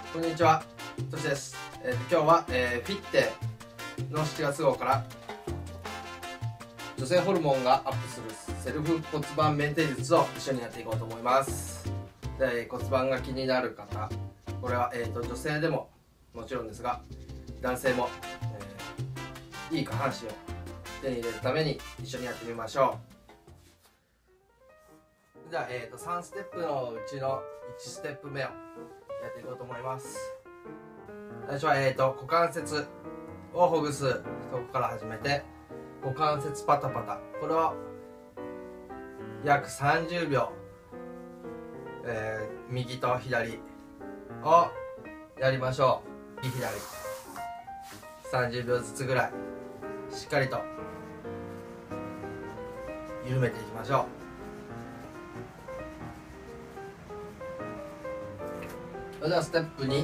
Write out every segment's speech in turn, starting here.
こんにちは、としです。今日は、フィッテの7月号から女性ホルモンがアップするセルフ骨盤メンテ術を一緒にやっていこうと思います。で、骨盤が気になる方、これは、女性でももちろんですが、男性も、いい下半身を手に入れるために一緒にやってみましょう。じゃあ、3ステップのうちの1ステップ目をやっていこうと思います。最初は、股関節をほぐすとこから始めて、股関節パタパタ、これを約30秒、右と左をやりましょう。右左30秒ずつぐらいしっかりと緩めていきましょう。それではステップ2、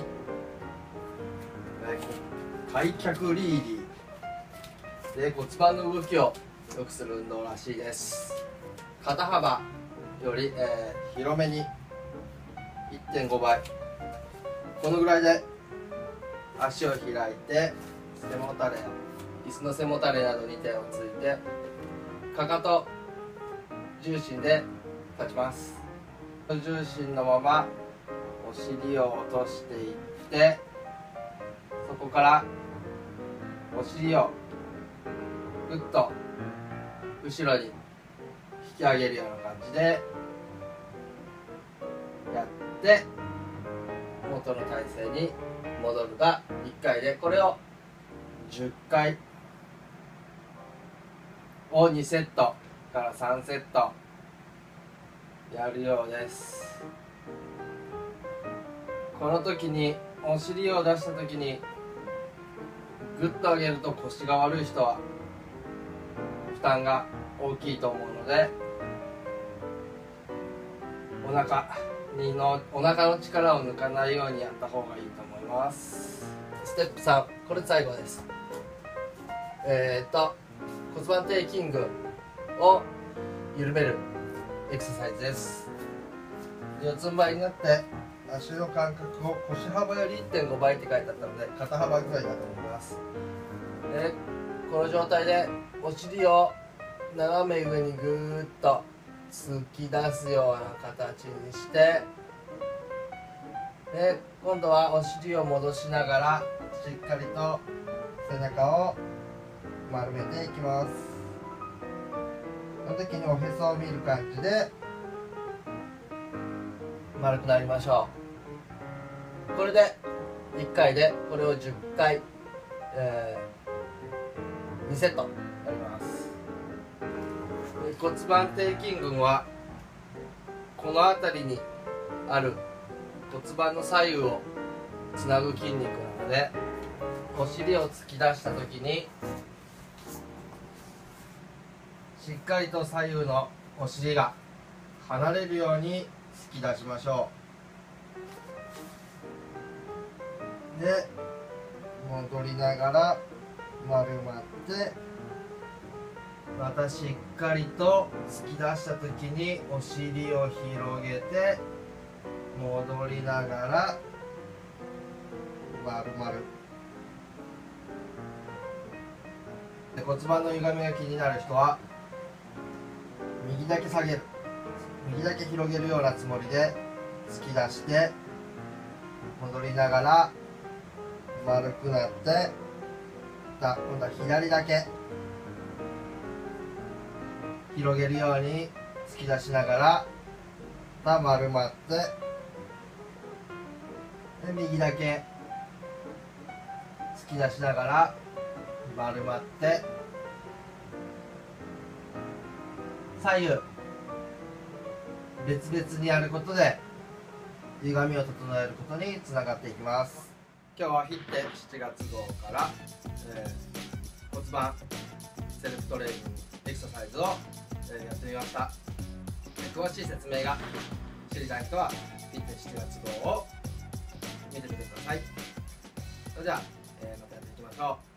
開脚リーリーで骨盤の動きを良くする運動らしいです。肩幅より、広めに 1.5 倍、このぐらいで足を開いて背もたれ、椅子の背もたれなどに手をついてかかと重心で立ちます。重心のままお尻を落としていって、そこからお尻をぐっと後ろに引き上げるような感じでやって元の体勢に戻るが1回で、これを10回を2セットから3セットやるようです。この時にお尻を出した時にグッと上げると腰が悪い人は負担が大きいと思うので、お腹の力を抜かないようにやった方がいいと思います。ステップ3、これ最後です。骨盤底筋群を緩めるエクササイズです。四つん這いになって足の間隔を腰幅より 1.5 倍って書いてあったので肩幅ぐらいだと思います。でこの状態でお尻を斜め上にぐーっと突き出すような形にして、で今度はお尻を戻しながらしっかりと背中を丸めていきます。その時におへそを見る感じで丸くなりましょう。これで1回でこれを10回、2セットやります。骨盤底筋群はこの辺りにある骨盤の左右をつなぐ筋肉なので、お尻を突き出した時にしっかりと左右のお尻が離れるように突き出しましょう。で戻りながら丸まって、またしっかりと突き出した時にお尻を広げて戻りながら丸々。で骨盤の歪みが気になる人は右だけ下げる、右だけ広げるようなつもりで突き出して戻りながら丸くなって、今度は左だけ広げるように突き出しながら丸まって、で右だけ突き出しながら丸まって、左右別々にやることで歪みを整えることにつながっていきます。今日はフィッテ7月号から、骨盤セルフトレーニングエクササイズを、やってみました。詳しい説明が知りたい人はフィッテ7月号を見てみてください。それでは、またやっていきましょう。